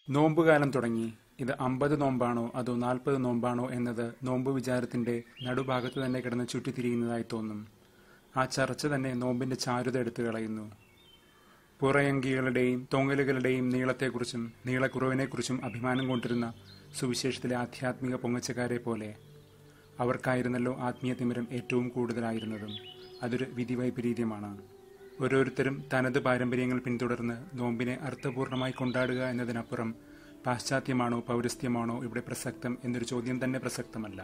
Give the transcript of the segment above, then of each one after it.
നോമ്പുകാലം തുടങ്ങി. ഇത് 50 നോമ്പാണോ അതോ 40 നോമ്പാണോ എന്നത് നോമ്പ് വിചാരത്തിന്റെ നടുഭാഗത്ത് തന്നെ കിടന്ന് ചുറ്റിത്തിരിയുന്നതായി തോന്നും. ആ ചർച്ച തന്നെ നോമ്പിന്റെ ചാരുത എടുത്തു കളയുന്നു. പുറയങ്കികളുടെയും തൊങ്ങലുകളുടെയും നീളത്തെക്കുറിച്ചും നീളക്കുറവിനെക്കുറിച്ചും അഭിമാനം കൊണ്ടിരുന്ന സുവിശേഷത്തിലെ ആധ്യാത്മിക പൊങ്ങച്ചക്കാരെ പോലെ അവർക്കായിരുന്നല്ലോ ആത്മീയ തിമിരം ഏറ്റവും കൂടുതലായിരുന്നതും. അതൊരു വിധിവൈപരീത്യമാണ്. ഓരോരുത്തരും തനത് പാരമ്പര്യങ്ങൾ പിന്തുടർന്ന് നോമ്പിനെ അർത്ഥപൂർണമായി കൊണ്ടാടുക എന്നതിനപ്പുറം പാശ്ചാത്യമാണോ പൗരസ്ത്യമാണോ ഇവിടെ പ്രസക്തം എന്നൊരു ചോദ്യം തന്നെ പ്രസക്തമല്ല.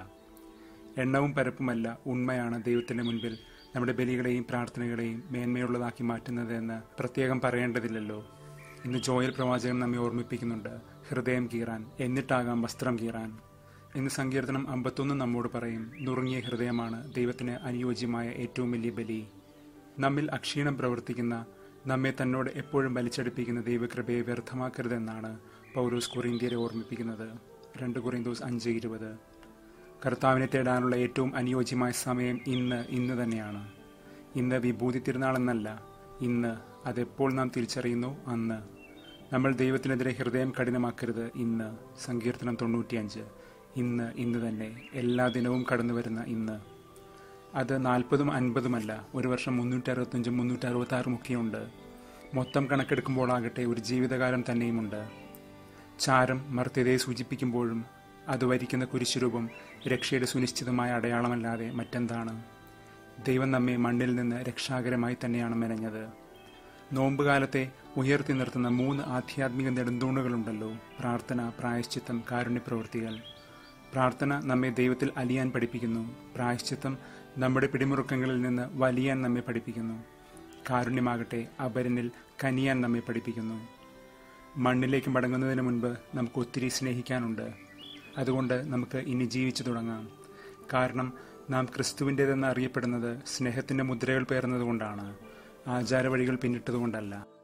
എണ്ണവും പരപ്പുമല്ല ഉണ്മയാണ് ദൈവത്തിന്റെ മുൻപിൽ നമ്മുടെ ബലികളെയും പ്രാർത്ഥനകളെയും മേന്മയുള്ളതാക്കി മാറ്റുന്നത് എന്ന് പ്രത്യേകം പറയേണ്ടതില്ലല്ലോ. ഇന്ന് ജോയൽ പ്രവാചകൻ നമ്മെ ഓർമ്മിപ്പിക്കുന്നുണ്ട്, ഹൃദയം കീറാൻ എന്നിട്ടാകാം വസ്ത്രം കീറാൻ. ഇന്ന് സങ്കീർത്തനം 51 നമ്മോട് പറയും, നുറുങ്ങിയ ഹൃദയമാണ് ദൈവത്തിന് അനുയോജ്യമായ ഏറ്റവും വലിയ ബലി. നമ്മിൽ അക്ഷീണം പ്രവർത്തിക്കുന്ന, നമ്മെ തന്നോട് എപ്പോഴും വലിച്ചടിപ്പിക്കുന്ന ദൈവകൃപയെ വ്യർത്ഥമാക്കരുതെന്നാണ് പൗലോസ് കൊറിന്ത്യരെ ഓർമ്മിപ്പിക്കുന്നത്. 2 കൊറിന്തോസ് 5:20. കർത്താവിനെ തേടാനുള്ള ഏറ്റവും അനുയോജ്യമായ സമയം ഇന്ന് തന്നെയാണ്. ഇന്ന് വിഭൂതി തിരുനാളെന്നല്ല, ഇന്ന്. അതെപ്പോൾ നാം തിരിച്ചറിയുന്നു, അന്ന്. നമ്മൾ ദൈവത്തിനെതിരെ ഹൃദയം കഠിനമാക്കരുത്. ഇന്ന്. സങ്കീർത്തനം 95. ഇന്ന് തന്നെ, എല്ലാ ദിനവും കടന്നു വരുന്ന ഇന്ന്. അത് 40ഉം 50ഉമല്ല, ഒരു വർഷം 365ഉം 366ഉം ഒക്കെയുണ്ട്. മൊത്തം കണക്കെടുക്കുമ്പോഴാകട്ടെ ഒരു ജീവിതകാലം തന്നെയുമുണ്ട്. ചാരം മർത്യതയെ സൂചിപ്പിക്കുമ്പോഴും അത് വരിക്കുന്ന കുരിശുരൂപം രക്ഷയുടെ സുനിശ്ചിതമായ അടയാളമല്ലാതെ മറ്റെന്താണ്? ദൈവം നമ്മെ മണ്ണിൽ നിന്ന് രക്ഷാകരമായി തന്നെയാണ് മെനഞ്ഞത്. നോമ്പുകാലത്തെ ഉയർത്തി നിർത്തുന്ന 3 ആധ്യാത്മിക നെടുന്തൂണുകളുണ്ടല്ലോ: പ്രാർത്ഥന, പ്രായശ്ചിത്തം, കാരുണ്യപ്രവൃത്തികൾ. പ്രാർത്ഥന നമ്മെ ദൈവത്തിൽ അലിയാൻ പഠിപ്പിക്കുന്നു. പ്രായശ്ചിത്തം നമ്മുടെ പിടിമുറുക്കങ്ങളിൽ നിന്ന് വലിയാൻ നമ്മെ പഠിപ്പിക്കുന്നു. കാരുണ്യമാകട്ടെ അപരനിൽ കനിയാൻ നമ്മെ പഠിപ്പിക്കുന്നു. മണ്ണിലേക്ക് മടങ്ങുന്നതിന് മുൻപ് നമുക്ക് ഒത്തിരി സ്നേഹിക്കാനുണ്ട്. അതുകൊണ്ട് നമുക്ക് ഇനി ജീവിച്ചു തുടങ്ങാം. കാരണം നാം ക്രിസ്തുവിൻ്റേതെന്ന് അറിയപ്പെടുന്നത് സ്നേഹത്തിൻ്റെ മുദ്രകൾ പേർന്നതുകൊണ്ടാണ്, ആചാരവഴികൾ പിന്നിട്ടതുകൊണ്ടല്ല.